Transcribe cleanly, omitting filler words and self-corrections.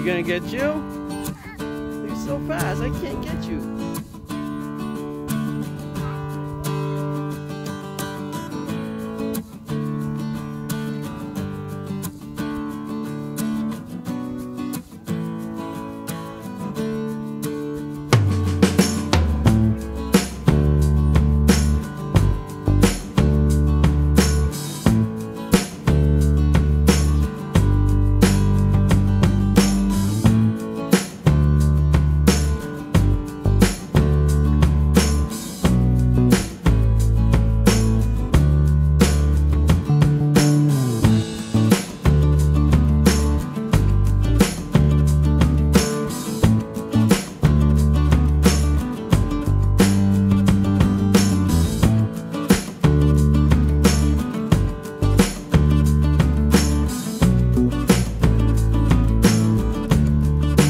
You gonna get you? You're so fast, I can't get you.